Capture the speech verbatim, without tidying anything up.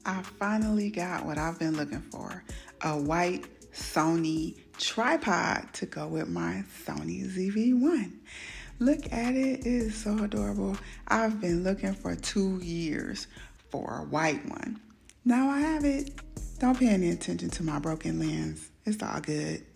I finally got what I've been looking for, a white Sony tripod to go with my Sony Z V one. Look at it, it is so adorable. I've been looking for two years for a white one. Now I have it. Don't pay any attention to my broken lens. It's all good.